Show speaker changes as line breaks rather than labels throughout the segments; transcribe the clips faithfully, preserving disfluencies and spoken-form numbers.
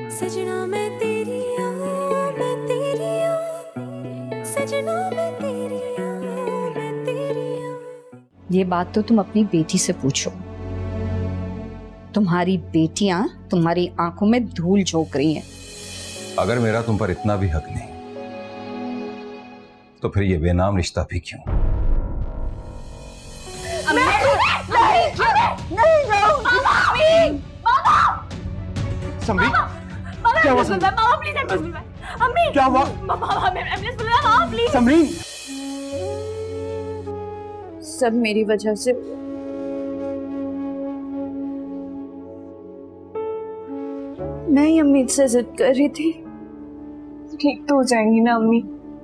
सजना मैं तेरी हूँ, मैं तेरी हूँ, सजना मैं तेरी हूँ, मैं तेरी हूँ।
ये बात तो तुम अपनी बेटी से पूछो। तुम्हारी बेटियां तुम्हारी आंखों में धूल झोंक रही हैं।
अगर मेरा तुम पर इतना भी हक नहीं तो फिर ये बेनाम रिश्ता भी क्यों?
अम्मी, नहीं, नहीं जाऊंगी।
समरी, क्या हुआ?
मामा प्लीज एम्बुलेंस बुलाओ। अम्मी,
क्या हुआ?
मामा एम्बुलेंस बुलाओ मामा प्लीज।
समरी,
सब मेरी वजह से। मैं ही अम्मी से जिद कर रही थी। ठीक तो हो जाएंगी ना अम्मी?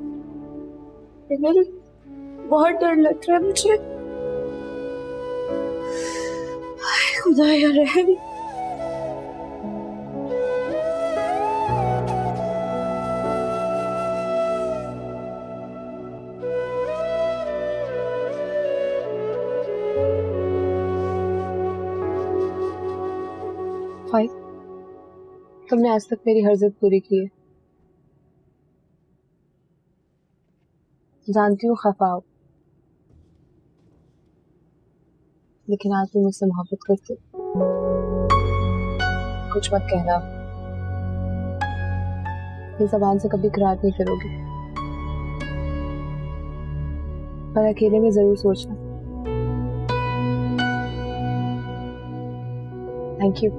बहुत डर लग रहा है मुझे। खुदा या रहम। भाई, तुमने आज तक मेरी हर जिद पूरी की है। जानती हूँ खफा हो, लेकिन आज तुम मुझसे मोहब्बत करते हो। कुछ मत कहना, ये ज़बान से कभी इकरार नहीं करोगी, पर अकेले में जरूर सोचना। Thank you.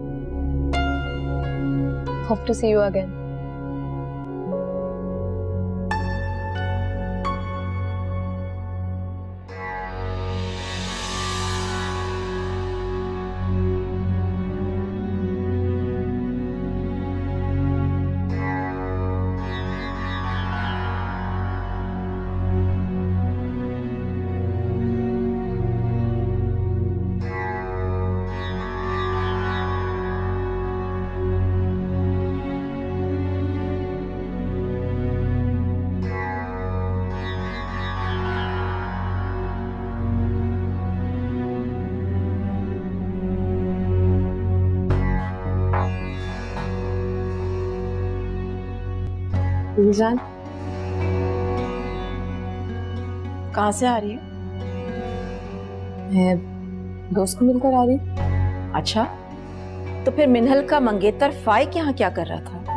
Hope to see you again. जान
कहाँ से आ रही है?
मैं दोस्त को मिलकर आ रही।
अच्छा, तो फिर मिन्हल का मंगेतर फाइक यहाँ क्या कर रहा था?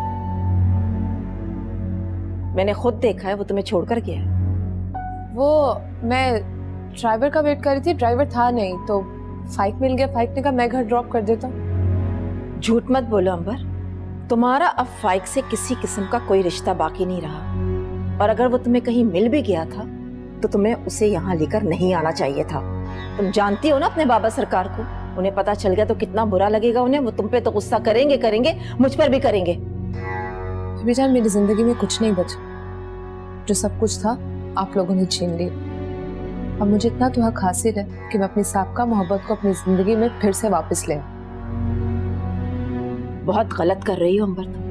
मैंने खुद देखा है, वो तुम्हें छोड़कर गया है।
वो मैं ड्राइवर का वेट कर रही थी, ड्राइवर था नहीं तो फाइक मिल गया। फाइक ने कहा मैं घर ड्रॉप कर देता हूँ।
झूठ मत बोलो अंबर, तुम्हारा अब फाइक से किसी किस्म का कोई रिश्ता बाकी नहीं रहा। और अगर वो तुम्हें कहीं मिल भी गया था तो तुम्हें उसे यहाँ लेकर नहीं आना चाहिए था। तुम जानती हो ना अपने बाबा सरकार को, उन्हें पता चल गया तो कितना बुरा लगेगा उन्हें। वो तुम पे तो गुस्सा करेंगे करेंगे मुझ पर भी करेंगे।
जान, मेरी जिंदगी में कुछ नहीं बचा। जो सब कुछ था आप लोगों ने छीन लिया। अब मुझे इतना तो हक हासिल है कि मैं अपनी साबका मोहब्बत को अपनी जिंदगी में फिर से वापस ले।
बहुत गलत कर रही हो अंबर तुम।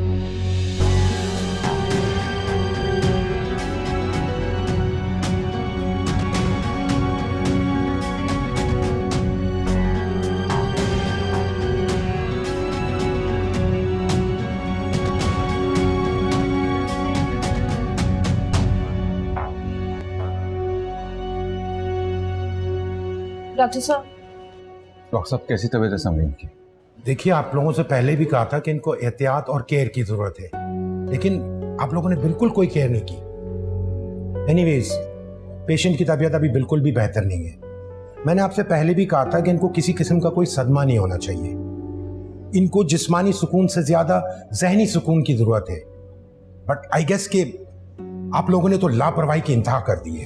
डॉक्टर साहब।
डॉक्टर साहब, कैसी तबीयत है समरीन की?
देखिए, आप लोगों से पहले भी कहा था कि इनको एहतियात और केयर की जरूरत है, लेकिन आप लोगों ने बिल्कुल कोई केयर नहीं की। एनीवेज, पेशेंट की तबीयत अभी बिल्कुल भी बेहतर नहीं है। मैंने आपसे पहले भी कहा था कि इनको किसी किस्म का कोई सदमा नहीं होना चाहिए। इनको जिस्मानी सुकून से ज्यादा जहनी सुकून की जरूरत है। बट आई गेस कि आप लोगों ने तो लापरवाही की इंतहा कर दी है।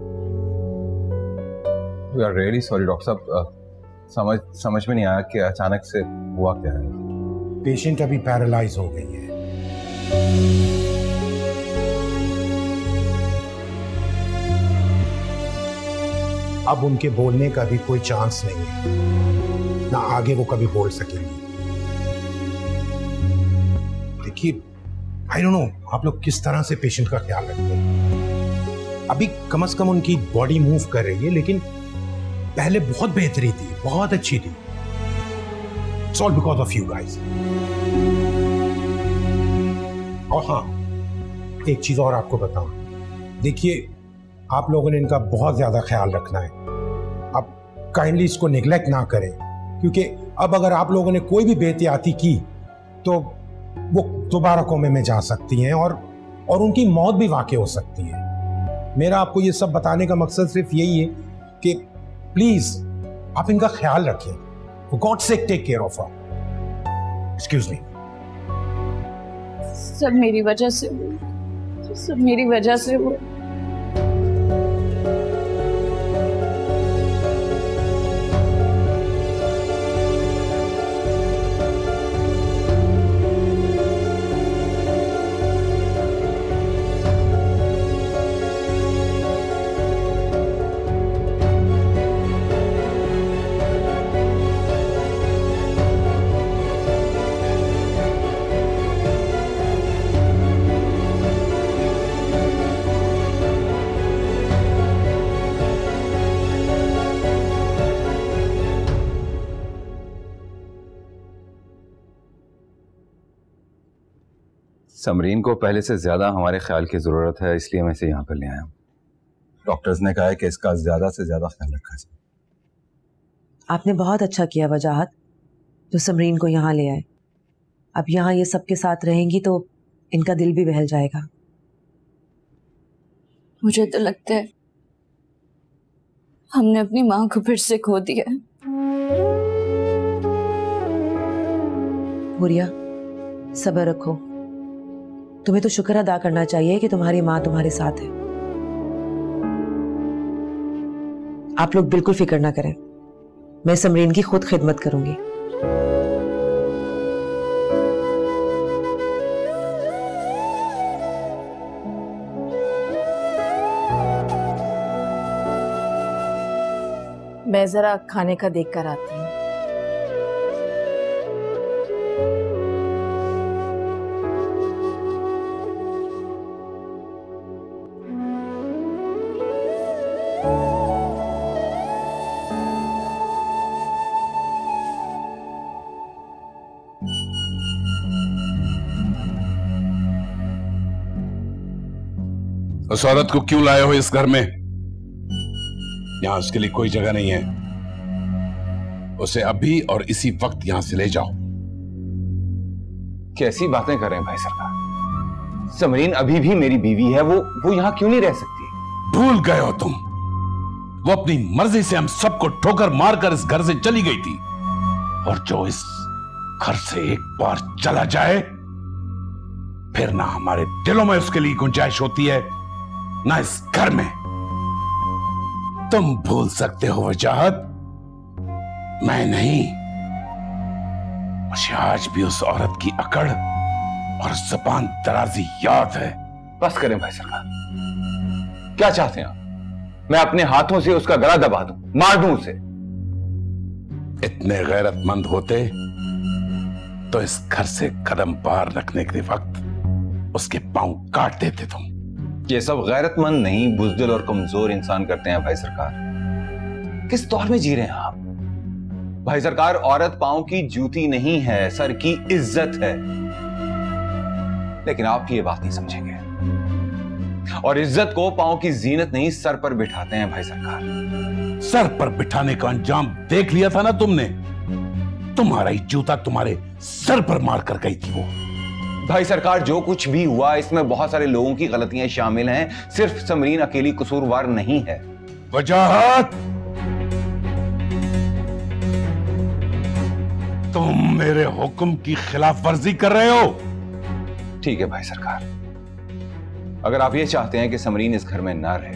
We are really sorry doctor साहब, समझ समझ में नहीं आया कि अचानक से हुआ क्या है।
पेशेंट अभी पैरालाइज हो गई है। अब उनके बोलने का भी कोई चांस नहीं है, ना आगे वो कभी बोल सकेंगी। देखिए, आई डोंट नो आप लोग किस तरह से पेशेंट का ख्याल रखते हैं। अभी कम से कम उनकी बॉडी मूव कर रही है, लेकिन पहले बहुत बेहतरी थी, बहुत अच्छी थी। It's all because of you guys. और हाँ, एक चीज और आपको बताऊं, देखिए आप लोगों ने इनका बहुत ज्यादा ख्याल रखना है। अब काइंडली इसको निगलेक्ट ना करें, क्योंकि अब अगर आप लोगों ने कोई भी बेहतियाती की तो वो दोबारा कोमे में जा सकती हैं और और उनकी मौत भी वाक़ई हो सकती है। मेरा आपको ये सब बताने का मकसद सिर्फ यही है कि प्लीज आप इनका ख्याल रखें। For God's sake, take care of her. Excuse me.
सब मेरी वजह से हुआ, सब मेरी वजह से हुआ।
समरीन को पहले से ज्यादा हमारे ख्याल की जरूरत है, इसलिए मैं इसे यहाँ पर ले आया हूँ। डॉक्टर्स ने कहा है कि इसका ज्यादा से ज्यादा ख्याल रखा जाए।
आपने बहुत अच्छा किया वजाहत, जो समरीन को यहाँ ले आए। अब यहाँ ये सबके साथ रहेंगी तो इनका दिल भी बहल जाएगा।
मुझे तो लगता है हमने अपनी माँ को फिर से खो दिया।
हुरिया, सब्र रखो। तुम्हें तो शुक्र अदा करना चाहिए कि तुम्हारी माँ तुम्हारे साथ है। आप लोग बिल्कुल फिक्र ना करें, मैं समरीन की खुद खिदमत करूंगी।
मैं जरा खाने का देख कर आती हूँ।
उस औरत को क्यों लाए हो इस घर में? यहां उसके लिए कोई जगह नहीं है। उसे अभी और इसी वक्त यहां से ले जाओ।
कैसी बातें कर रहे हैं भाई सरकार? समरीन अभी भी मेरी बीवी है, वो वो यहां क्यों नहीं रह सकती?
भूल गए हो तुम, वो अपनी मर्जी से हम सबको ठोकर मारकर इस घर से चली गई थी, और जो इस घर से एक बार चला जाए फिर ना हमारे दिलों में उसके लिए गुंजाइश होती है, ना इस घर में। तुम भूल सकते हो वजाहत, मैं नहीं। मुझे आज भी उस औरत की अकड़ और ज़बान दराजी याद है।
बस करें भाई सरकार, क्या चाहते हैं आप? मैं अपने हाथों से उसका गला दबा दूं, मार दूं उसे?
इतने गैरतमंद होते तो इस घर से कदम पार रखने के वक्त उसके पांव काट देते तुम।
ये सब गैरतमंद नहीं, बुज़दिल और कमजोर इंसान करते हैं भाई सरकार। किस दौर में जी रहे हैं आप? भाई सरकार, औरत पांव की जूती नहीं है, सर की इज्जत है। लेकिन आप ये बात नहीं समझेंगे, और इज्जत को पांव की जीनत नहीं सर पर बिठाते हैं भाई सरकार।
सर पर बिठाने का अंजाम देख लिया था ना तुमने। तुम्हारा ही जूता तुम्हारे सर पर मार कर गई थी वो।
भाई सरकार, जो कुछ भी हुआ इसमें बहुत सारे लोगों की गलतियां शामिल हैं, सिर्फ समरीन अकेली कसूरवार नहीं है।
वजाहत, तुम मेरे हुक्म की खिलाफ वर्जी कर रहे हो।
ठीक है भाई सरकार, अगर आप ये चाहते हैं कि समरीन इस घर में ना रहे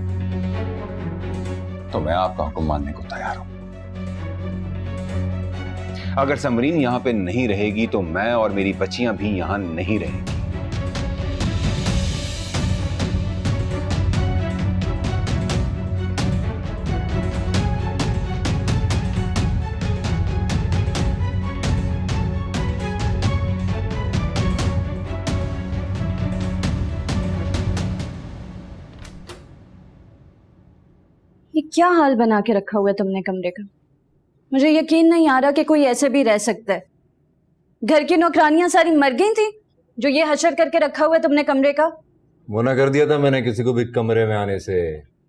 तो मैं आपका हुक्म मानने को तैयार हूं। अगर समरीन यहां पे नहीं रहेगी तो मैं और मेरी बच्चियां भी यहां नहीं रहेंगी।
ये क्या हाल बना के रखा हुआ है तुमने कमरे का? मुझे यकीन नहीं आ रहा कि कोई ऐसे भी रह सकता है। घर की नौकरानियां सारी मर गई थी,
जो ये हशर करके रखा हुआ है तुमने कमरे का?
मना कर दिया था मैंने किसी को भी कमरे में आने से।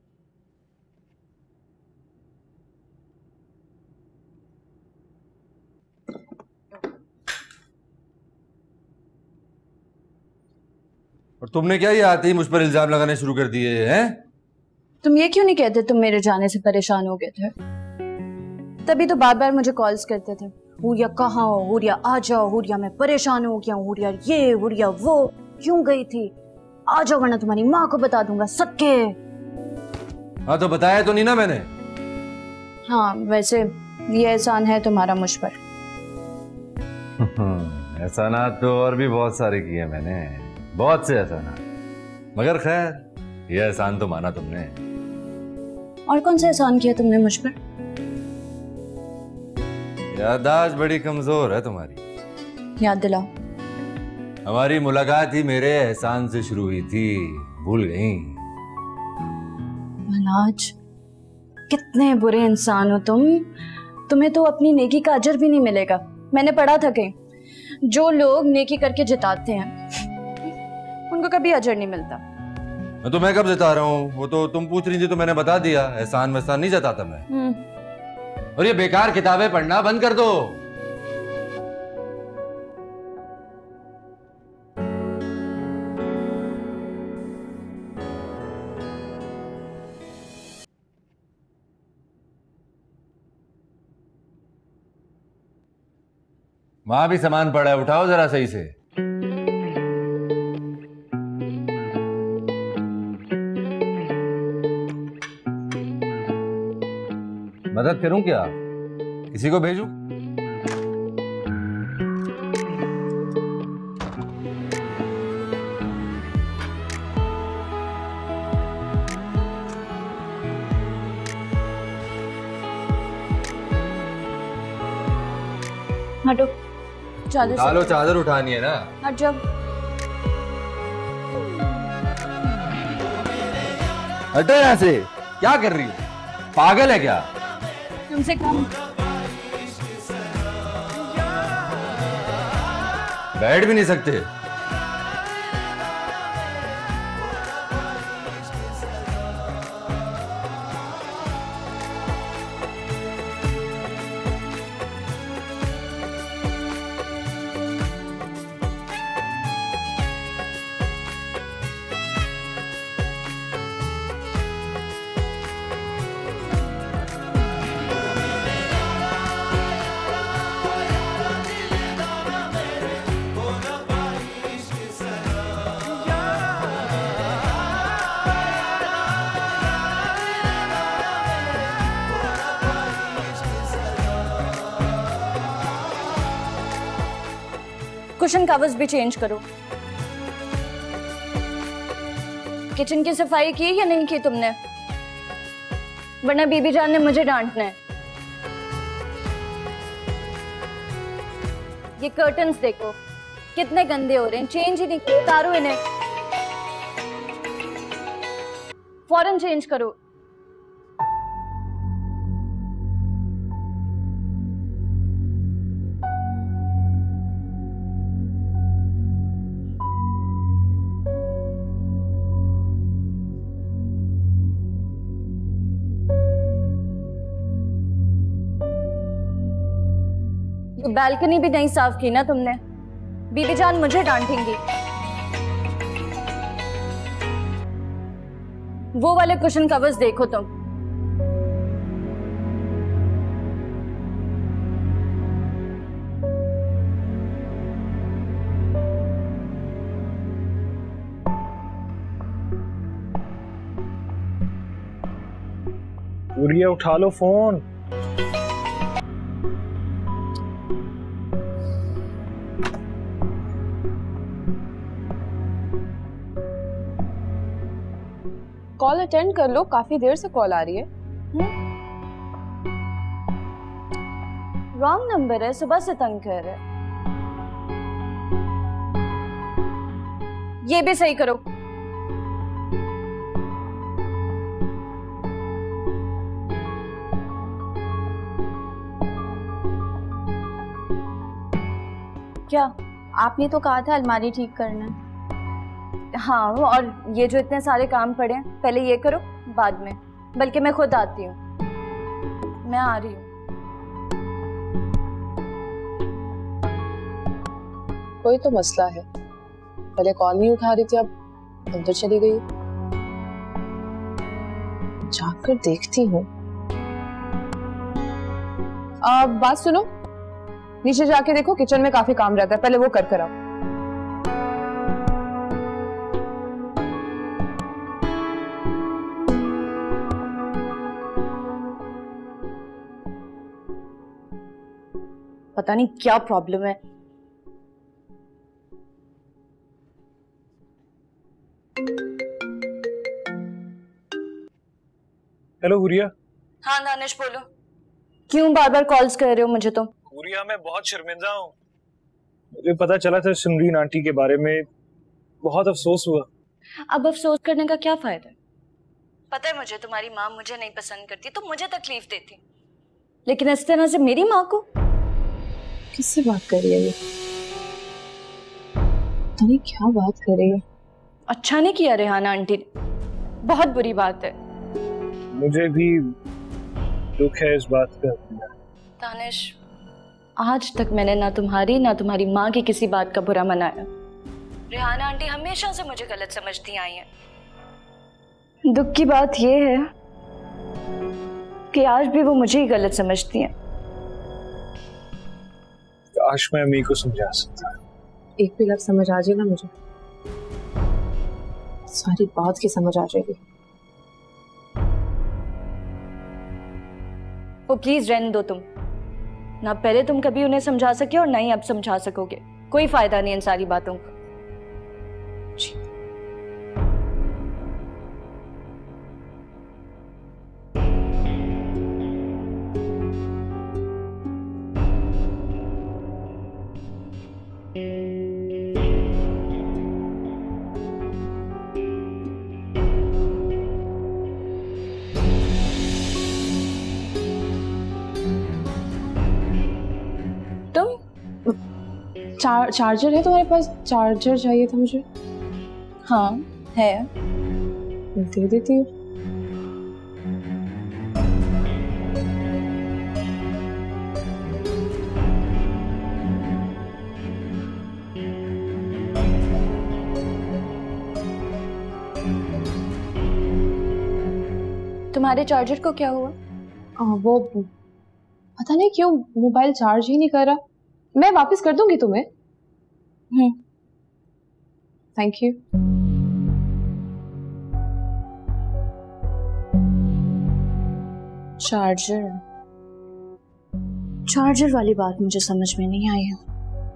और तुमने क्या ये आते ही मुझ पर इल्जाम लगाने शुरू कर दिए हैं?
तुम ये क्यों नहीं कहते तुम मेरे जाने से परेशान हो गए थे? तभी तो बार बार मुझे कॉल्स करते थे, हुरिया कहाँ हो, हुरिया आ जाओ, हुरिया मैं परेशान हो गया हूँ, हुरिया ये हुरिया वो, क्यों गई थी, आ जाओ वरना तुम्हारी माँ को बता दूंगा सक्के।
हाँ तो बताया तो नहीं ना मैंने।
हाँ वैसे ये एहसान है तुम्हारा मुझ पर।
एहसानात तो और भी बहुत सारे किए मैंने, बहुत से एहसानात, मगर खैर ये एहसान तो माना तुमने।
और कौन सा एहसान किया तुमने मुझ पर?
याददाश्त बड़ी कमजोर है तुम्हारी।
याद दिलाओ।
हमारी मुलाकात ही मेरे एहसान से शुरू हुई थी, भूल गई?
मलाज, कितने बुरे इंसान हो तुम। तुम्हें तो अपनी नेकी का अजर भी नहीं मिलेगा। मैंने पढ़ा था कहीं, जो लोग नेकी करके जिताते हैं उनको कभी अजर नहीं मिलता।
मैं तो मैं कब जता रहा हूँ, वो तो तुम पूछ रही थी तो मैंने बता दिया। एहसान वहसान नहीं जताता मैं। और ये बेकार किताबें पढ़ना बंद कर दो। वहां भी सामान पड़ा है, उठाओ जरा सही से। मदद करूं क्या? किसी को भेजूं?
हटो, चादर
उठा लो, चादर उठानी है ना।
हट जाओ।
हटो यहाँ से। क्या कर रही हो? पागल है क्या?
तुमसे कम।
बैठ भी नहीं सकते?
कुशन कवर्स भी चेंज करो। किचन की सफाई की या नहीं की तुमने? वरना बीबी जान ने मुझे डांटना है। ये कर्टन्स देखो कितने गंदे हो रहे हैं, चेंज ही नहीं किए। उतारो इन्हें, फौरन चेंज करो। बालकनी भी नहीं साफ की ना तुमने, बीबी जान मुझे डांटेंगी। वो वाले कुशन कवर्स देखो तुम।
उड़िया उठा लो फोन।
कॉल अटेंड कर लो, काफी देर से कॉल आ रही है।
रॉन्ग नंबर है, सुबह से तंग कर रहा है। ये भी सही करो। क्या आपने तो कहा था अलमारी ठीक करना है। हाँ, और ये जो इतने सारे काम पड़े हैं, पहले ये करो बाद में, बल्कि मैं खुद आती हूँ। मैं आ रही हूँ।
कोई तो मसला है, पहले कॉल नहीं उठा रही थी, अब अंदर चली गई। जाकर देखती हूँ। बात सुनो, नीचे जाके देखो, किचन में काफी काम रहता है, पहले वो कर कर आओ।
पता नहीं क्या प्रॉब्लम है।
हेलो हुरिया।
हाँ दानिश बोलो। क्यों बार बार कॉल्स कर रहे हो मुझे? तो
हुरिया मैं बहुत शर्मिंदा हूँ। मुझे पता चला था समरीन आंटी के बारे में, बहुत अफसोस हुआ।
अब अफसोस करने का क्या फायदा? पता है मुझे तुम्हारी माँ मुझे नहीं पसंद करती तो मुझे तकलीफ देती, लेकिन इस तरह से मेरी माँ को।
किससे बात कर रही है ये? पता नहीं क्या बात कर रही है।
अच्छा नहीं किया रेहाना आंटी ने, बहुत बुरी बात है।
मुझे भी दुख है इस बात का।
दानिश, आज तक मैंने ना तुम्हारी ना तुम्हारी माँ की किसी बात का बुरा मनाया। रेहाना आंटी हमेशा से मुझे गलत समझती आई हैं। दुख की बात यह है कि आज भी वो मुझे ही गलत समझती हैं।
काश मैं अम्मी को समझा सकता।
एक भी लफ्ज़ समझ आ जाए ना मुझे, सारी बात की समझ आ जाएगी।
वो प्लीज रहने दो तुम। ना पहले तुम कभी उन्हें समझा सके और ना ही अब समझा सकोगे। कोई फायदा नहीं इन सारी बातों का।
चार, चार्जर है तुम्हारे पास? चार्जर चाहिए था मुझे।
हाँ है,
दे देती हूँ।
तुम्हारे चार्जर को क्या हुआ?
आ, वो पता नहीं क्यों मोबाइल चार्ज ही नहीं कर रहा। मैं वापस कर दूंगी तुम्हें।
हम्म,
थैंक यू।
चार्जर चार्जर वाली बात मुझे समझ में नहीं आई है।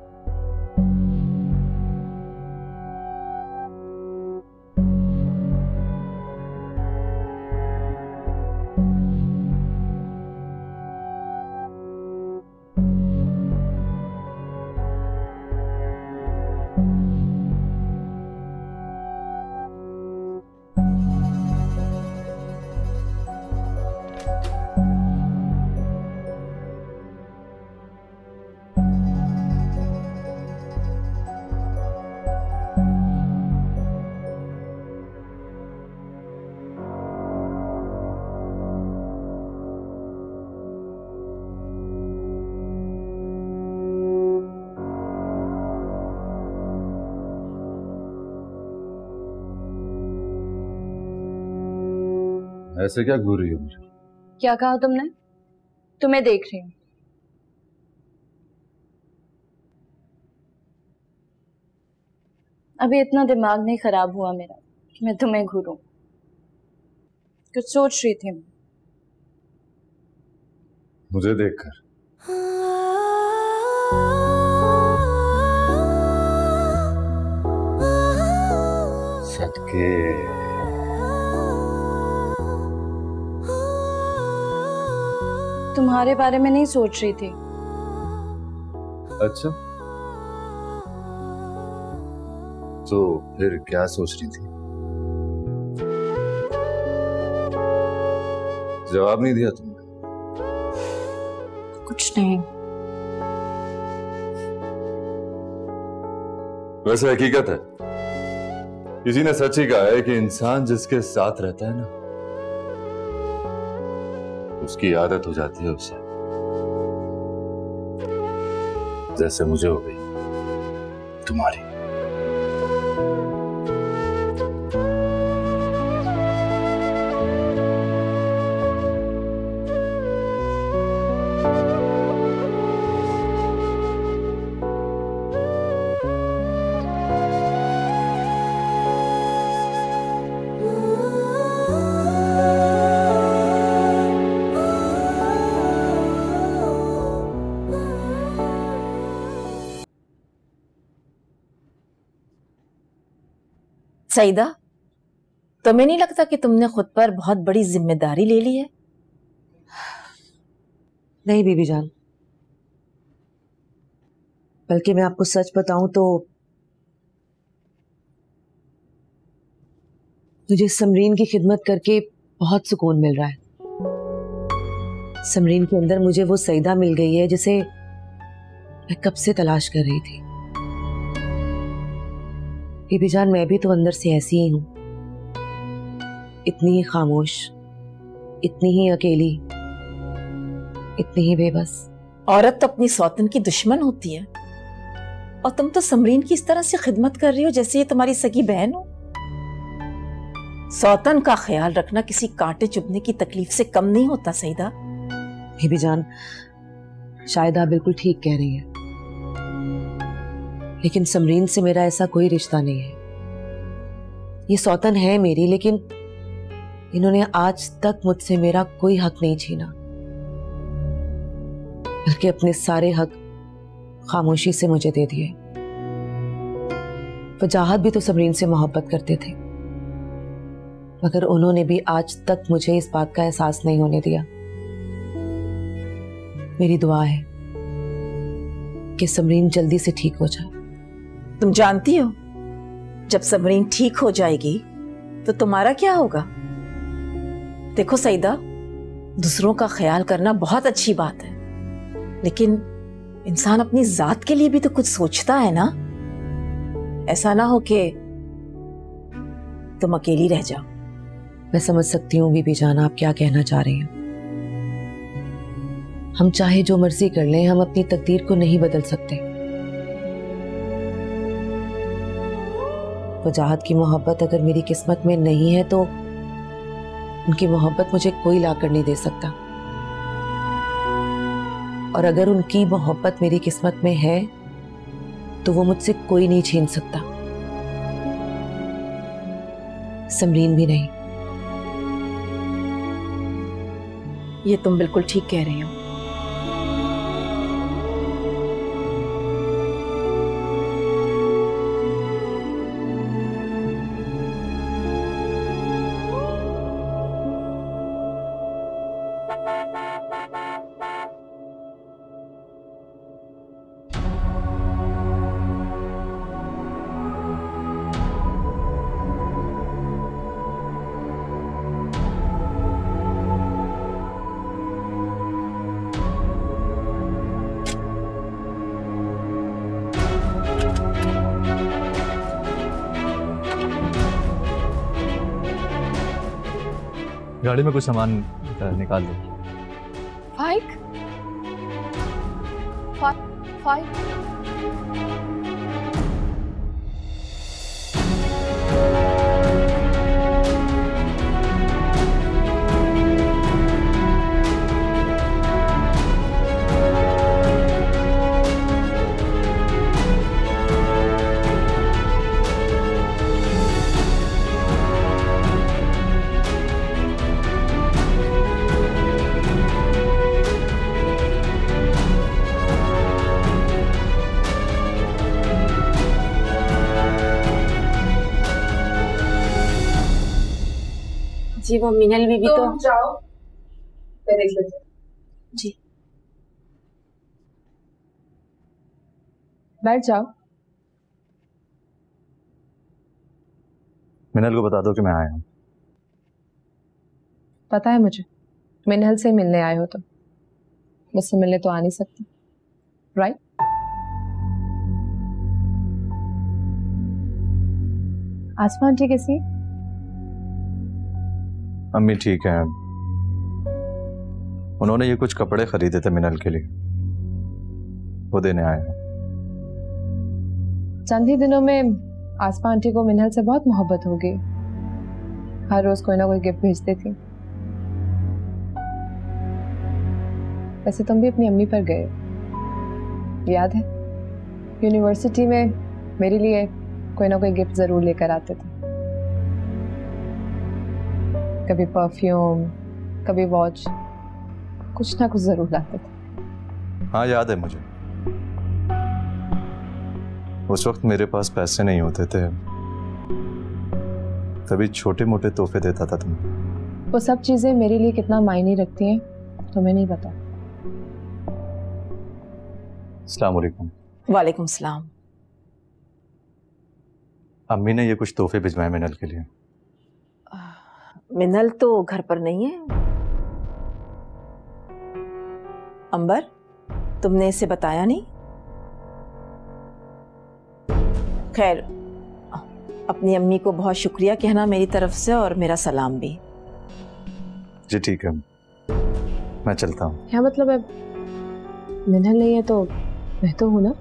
ऐसे क्या घूर रही हो मुझे?
क्या कहा तुमने? तुम्हें देख रही हूँ। अभी इतना दिमाग नहीं खराब हुआ मेरा कि मैं तुम्हें घूरूं। कुछ सोच रही थी मैं।
मुझे देखकर? सदके
तुम्हारे बारे में नहीं सोच रही थी।
अच्छा, तो फिर क्या सोच रही थी? जवाब नहीं दिया तुमने।
कुछ नहीं।
वैसे हकीकत है, किसी ने सच ही कहा है कि इंसान जिसके साथ रहता है ना, उसकी आदत हो जाती है उसे, जैसे मुझे हो गई तुम्हारी।
सईदा, तुम्हें नहीं लगता कि तुमने खुद पर बहुत बड़ी जिम्मेदारी ले ली है?
नहीं बीबी जान, बल्कि मैं आपको सच बताऊं तो मुझे समरीन की खिदमत करके बहुत सुकून मिल रहा है। समरीन के अंदर मुझे वो सईदा मिल गई है जिसे मैं कब से तलाश कर रही थी। बीबी जान, मैं भी तो अंदर से ऐसी ही हूं, इतनी ही खामोश, इतनी ही अकेली, इतनी ही बेबस।
औरत तो अपनी सौतन की दुश्मन होती है, और तुम तो समरीन की इस तरह से खिदमत कर रही हो जैसे ये तुम्हारी सगी बहन हो। सौतन का ख्याल रखना किसी कांटे चुभने की तकलीफ से कम नहीं होता सईदा।
बीबी जान, शायद आप बिल्कुल ठीक कह रही हैं, लेकिन समरीन से मेरा ऐसा कोई रिश्ता नहीं है। ये सौतन है मेरी, लेकिन इन्होंने आज तक मुझसे मेरा कोई हक नहीं छीना, बल्कि अपने सारे हक खामोशी से मुझे दे दिए। वजाहत भी तो समरीन से मोहब्बत करते थे, मगर उन्होंने भी आज तक मुझे इस बात का एहसास नहीं होने दिया। मेरी दुआ है कि समरीन जल्दी से ठीक हो जाए।
तुम जानती हो, जब समरीन ठीक हो जाएगी तो तुम्हारा क्या होगा? देखो सईदा, दूसरों का ख्याल करना बहुत अच्छी बात है, लेकिन इंसान अपनी जात के लिए भी तो कुछ सोचता है ना। ऐसा ना हो कि तुम अकेली रह जाओ।
मैं समझ सकती हूँ बीबी जान आप क्या कहना चाह रही हैं। हम चाहे जो मर्जी कर लें, हम अपनी तकदीर को नहीं बदल सकते। वजाहत की मोहब्बत अगर मेरी किस्मत में नहीं है तो उनकी मोहब्बत मुझे कोई लाकर नहीं दे सकता, और अगर उनकी मोहब्बत मेरी किस्मत में है तो वो मुझसे कोई नहीं छीन सकता, समरीन भी नहीं।
ये तुम बिल्कुल ठीक कह रही हो।
गाड़ी में कुछ सामान निकाल दो।
फाइक फाइक
जी वो मिनल बीबी तो,
तो जाओ, मैं देख लेती हूँ।
जी
बैठ जाओ।
मिनल को बता दो कि मैं आया हूँ।
पता है मुझे, मिनल से मिलने आए हो, तो मुझसे मिलने तो आ नहीं सकती, राइट? आसमा आंटी कैसी?
अम्मी ठीक है। उन्होंने ये कुछ कपड़े खरीदे थे मिनल के लिए, वो देने आए हैं।
चंद ही दिनों में आसमा आंटी को मिनल से बहुत मोहब्बत हो गई। हर रोज कोई ना कोई गिफ्ट भेजती थी। वैसे तुम भी अपनी अम्मी पर गए, याद है? यूनिवर्सिटी में मेरे लिए कोई ना कोई गिफ्ट जरूर लेकर आते थे। कभी परफ्यूम, कभी वॉच, कुछ ना कुछ जरूर लाते थे।
हाँ याद है मुझे। उस वक्त मेरे पास पैसे नहीं होते थे, तभी छोटे मोटे तोहफे देता था तुम्हें।
वो सब चीजें मेरे लिए कितना मायने रखती हैं तुम्हें नहीं पता।
अस्सलाम वालेकुम।
वालेकुम सलाम।
अम्मी ने ये कुछ तोहफे भिजवाए मिनल के लिए।
मिनल तो घर पर नहीं है। अंबर, तुमने इसे बताया नहीं? खैर, अपनी अम्मी को बहुत शुक्रिया कहना मेरी तरफ से, और मेरा सलाम भी।
जी ठीक है, मैं चलता हूँ।
क्या मतलब है? मिनल नहीं है तो मैं तो हूं ना।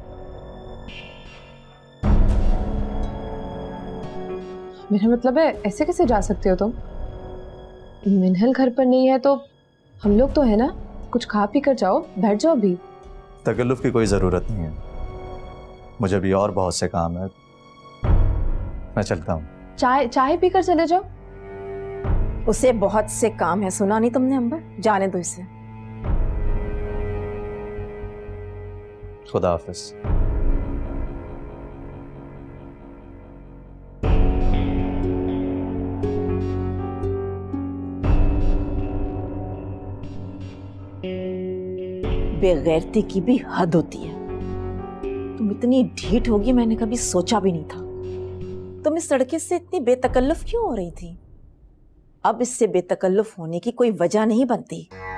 मेरा मतलब है ऐसे कैसे जा सकते हो तुम? मिनल घर पर नहीं है तो हम लोग तो है ना, कुछ खा पी कर जाओ, बैठ जाओ भी।
तकल्लुफ की कोई जरूरत नहीं है, मुझे भी और बहुत से काम है, मैं चलता हूँ।
चाय चाय पीकर चले जाओ।
उसे बहुत से काम है, सुना नहीं तुमने अंबर? जाने दो इसे।
खुदा हाफिज।
बेगैरती की भी हद होती है। तुम इतनी ढीठ होगी मैंने कभी सोचा भी नहीं था। तुम इस लड़के से इतनी बेतकल्लुफ क्यों हो रही थी? अब इससे बेतकल्लुफ होने की कोई वजह नहीं बनती।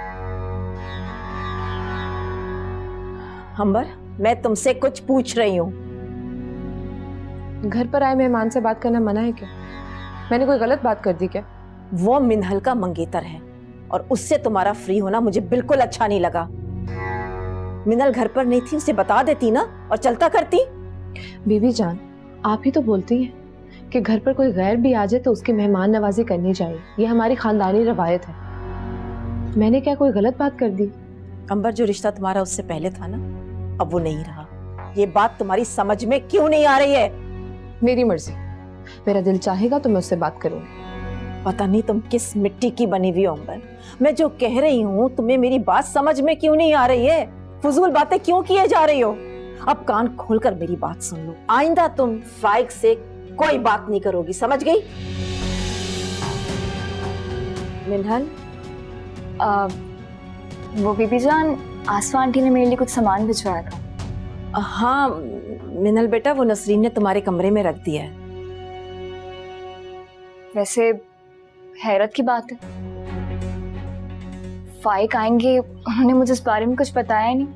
अंबर, मैं तुमसे कुछ पूछ रही हूँ।
घर पर आए मेहमान से बात करना मना है क्या? मैंने कोई गलत बात कर दी क्या?
वो मिनहल का मंगेतर है और उससे तुम्हारा फ्री होना मुझे बिल्कुल अच्छा नहीं लगा। मिनल घर पर नहीं थी, उसे बता देती ना और चलता करती।
बीबी जान, आप ही तो बोलती हैं कि घर पर कोई गैर भी आ जाए तो उसकी मेहमान नवाजी करनी चाहिए, ये हमारी खानदानी रवायत है। मैंने क्या कोई गलत बात कर दी?
अंबर, जो रिश्ता तुम्हारा उससे पहले था ना, अब वो नहीं रहा। ये बात तुम्हारी समझ में क्यों नहीं आ रही है?
मेरी मर्जी, मेरा दिल चाहेगा तो मैं उससे बात करूंगी।
पता नहीं तुम किस मिट्टी की बनी हुई हो अंबर। मैं जो कह रही हूँ तुम्हें मेरी बात समझ में क्यों नहीं आ रही है? फजूल बातें क्यों किए जा रही हो? अब कान खोलकर मेरी बात सुन लो। आइंदा तुम फाइक से कोई बात नहीं करोगी, समझ गई? मिनहल,
आ, वो बीबी जान, आसमा आंटी ने मेरे लिए कुछ सामान भिजवाया था।
हाँ मिनहल बेटा, वो नसरीन ने तुम्हारे कमरे में रख दिया है।
वैसे हैरत की बात है, फाइक आएंगे, उन्होंने मुझे इस बारे में कुछ बताया नहीं।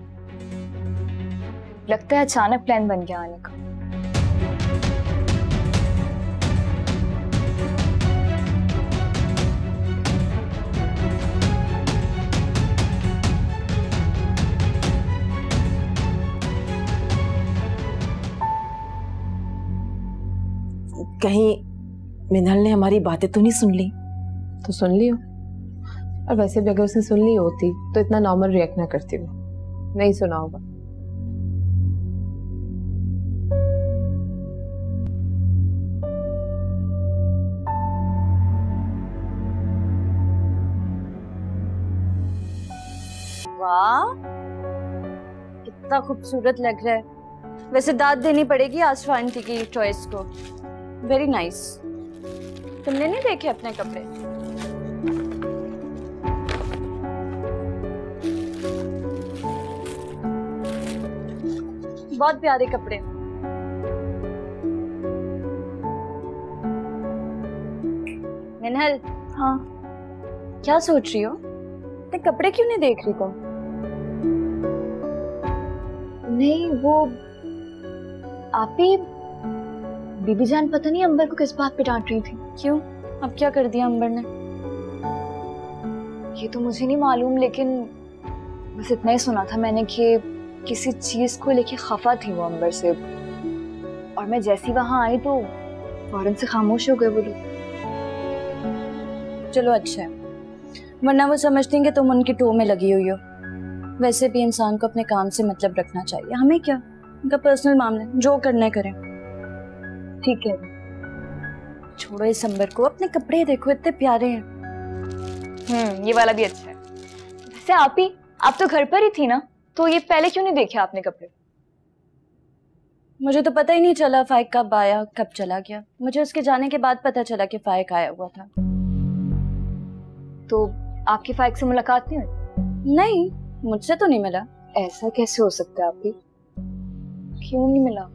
लगता है अचानक प्लान बन गया आने का।
कहीं मिनहल ने हमारी बातें तो नहीं सुन ली?
तो सुन ली हो, और वैसे भी अगर उसने सुन ली होती तो इतना नॉर्मल रिएक्ट ना करती वो। नहीं सुना होगा।
वाह, कितना खूबसूरत लग रहा है। वैसे दाद देनी पड़ेगी आसमा आंटी की चॉइस को। Very nice. तुमने नहीं देखे अपने कपड़े? बहुत प्यारे कपड़े। मिनहल, हाँ क्या सोच रही हो? ते कपड़े क्यों नहीं देख रही तुम? नहीं वो आप ही बीबी जान पता नहीं अंबर को किस बात पे डांट रही थी। क्यों? अब क्या कर दिया अंबर ने? ये तो मुझे नहीं मालूम, लेकिन बस इतना ही सुना था मैंने कि किसी चीज को लेके खफा थी वो अंबर से, और मैं जैसी वहां आई तो फौरन से खामोश हो गए वो लोग। चलो अच्छा है, वरना वो समझती हैं कि तुम उनकी टो में लगी हुई हो। वैसे भी इंसान को अपने काम से मतलब रखना चाहिए, हमें क्या, उनका पर्सनल मामला, जो करना है करें। ठीक है, छोड़ो इस अंबर को, अपने कपड़े देखो इतने प्यारे हैं। हम्म ये वाला भी अच्छा है। वैसे आप ही आप तो घर पर ही थी ना, तो ये पहले क्यों नहीं देखे आपने कपड़े? मुझे तो पता ही नहीं चला फाइक कब आया कब चला गया। मुझे उसके जाने के बाद पता चला कि फाइक आया हुआ था। तो आपकी फाइक से मुलाकात नहीं हुई? नहीं, मुझसे तो नहीं मिला। ऐसा कैसे हो सकता है आपकी? क्यों नहीं मिला?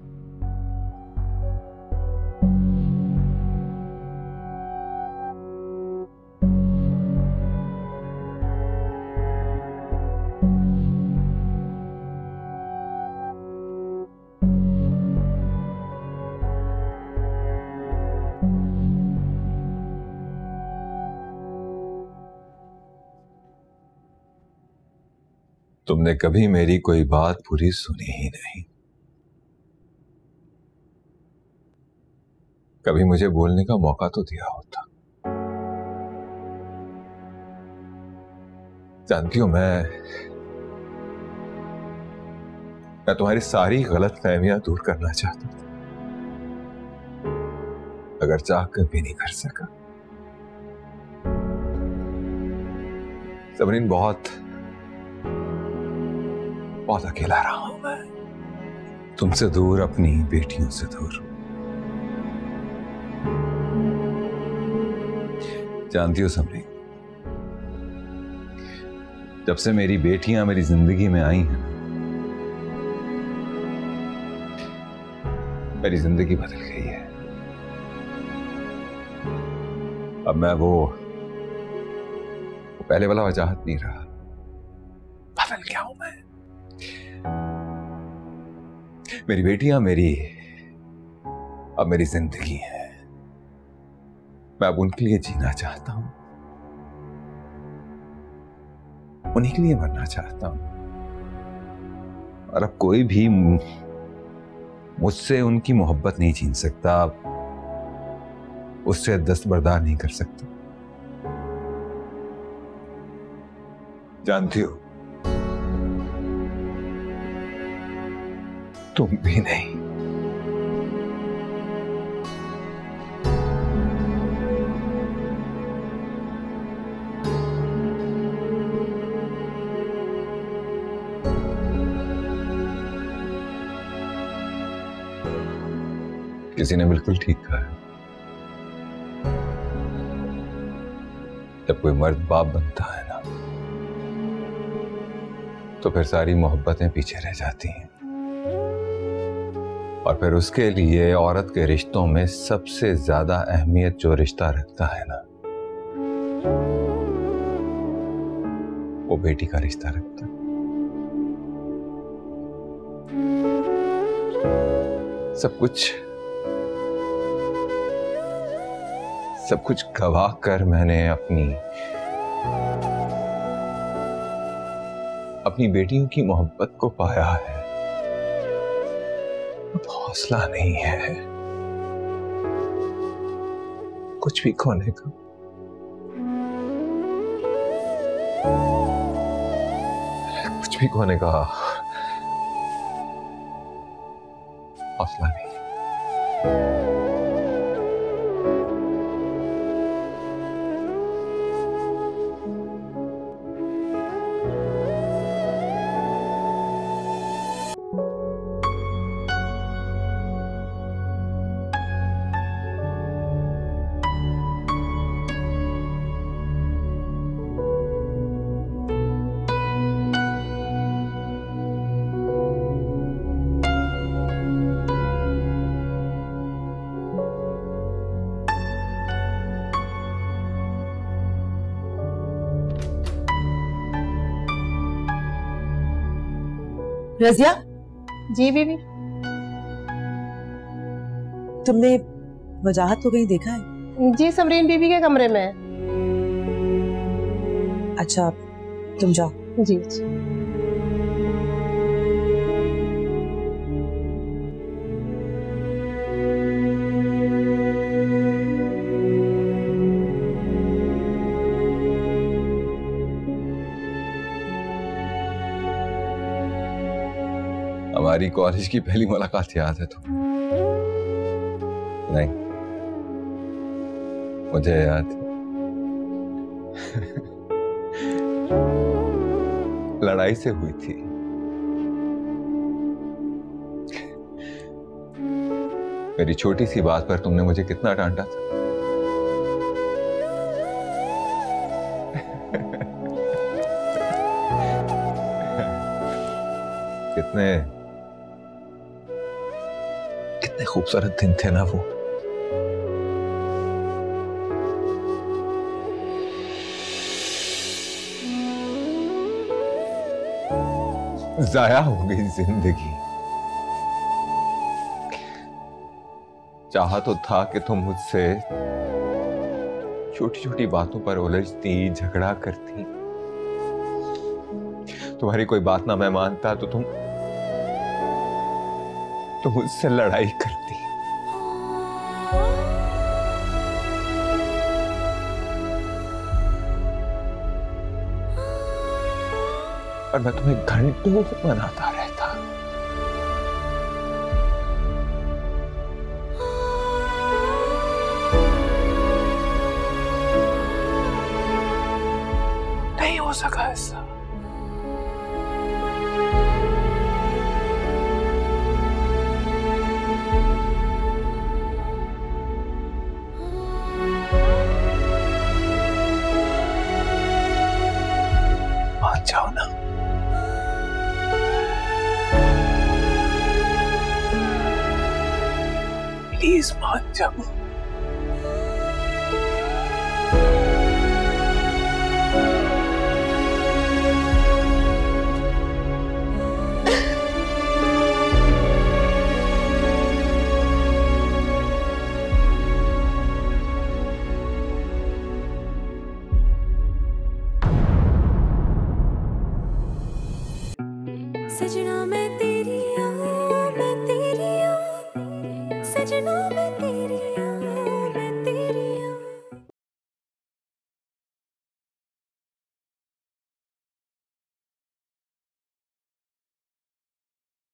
तुमने कभी मेरी कोई बात पूरी सुनी ही नहीं, कभी मुझे बोलने का मौका तो दिया होता। जानती हो, मैं मैं तुम्हारी सारी गलत फहमियां दूर करना चाहता था, अगर चाह कर भी नहीं कर सका। समरीन, बहुत बहुत अकेला रहा हूं मैं, तुमसे दूर, अपनी बेटियों से दूर। जानती हो समरीन, जब से मेरी बेटियां मेरी जिंदगी में आई हैं, मेरी जिंदगी बदल गई है। अब मैं वो, वो पहले वाला वजाहत नहीं रहा, बदल गया हूं मैं। मेरी बेटियां मेरी अब मेरी जिंदगी है। मैं अब उनके लिए जीना चाहता हूं, उन्हीं के लिए मरना चाहता हूं, और अब कोई भी मुझसे उनकी मोहब्बत नहीं छीन सकता, उससे दस्तबरदार नहीं कर सकता। जानती हो, तुम भी नहीं। किसी ने बिल्कुल ठीक कहा है, जब कोई मर्द बाप बनता है ना, तो फिर सारी मोहब्बतें पीछे रह जाती हैं, और फिर उसके लिए औरत के रिश्तों में सबसे ज्यादा अहमियत जो रिश्ता रखता है ना, वो बेटी का रिश्ता रखता है। सब कुछ सब कुछ गवा कर मैंने अपनी अपनी बेटियों की मोहब्बत को पाया है। अब हौसला नहीं है कुछ भी खोने का। कुछ भी खोने का हौसला नहीं।
रजिया।
जी बीबी।
तुमने वजाहत को कहीं देखा है?
जी समरीन बीबी के कमरे में।
अच्छा तुम जाओ।
जी जी।
हमारी कॉलेज की पहली मुलाकात याद है? तो नहीं, मुझे याद है। लड़ाई से हुई थी। मेरी छोटी सी बात पर तुमने मुझे कितना डांटा था। कितने कितने खूबसूरत दिन थे ना वो। जाया हो गई जिंदगी। चाहा तो था कि तुम मुझसे छोटी छोटी बातों पर उलझती, झगड़ा करती। तुम्हारी कोई बात ना मैं मानता तो तुम तो मुझसे लड़ाई करती। और मैं तुम्हें घंटों मनाता रहता।
नहीं हो सका ऐसा। मान जाओ ना। प्लीज मान जाओ।